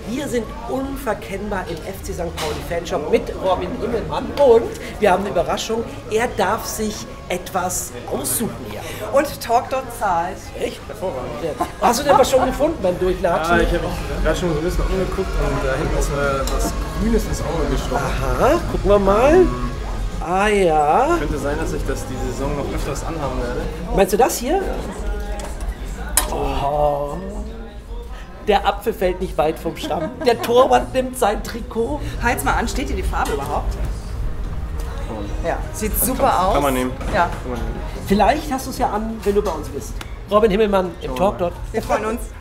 Wir sind unverkennbar im FC St. Pauli Fanshop mit Robin Himmelmann und wir haben eine Überraschung. Er darf sich etwas aussuchen hier. Und Talk dort zahlt. Echt? Hervorragend. Hast du denn was schon gefunden beim Durchlatschen? Ja, ich habe gerade schon so ein bisschen umgeguckt und da hinten ist mir was Grünes ins Auge gestochen. Aha, gucken wir mal. Ah ja. Könnte sein, dass ich das die Saison noch öfters anhaben werde. Meinst du das hier? Oh. Der Apfel fällt nicht weit vom Stamm. Der Torwart nimmt sein Trikot. Halt's mal an, steht dir die Farbe überhaupt? Ja, sieht super aus. Kann man nehmen. Ja. Kann man nehmen. Vielleicht hast du es ja an, wenn du bei uns bist. Robin Himmelmann im Talk dort. Wir freuen uns.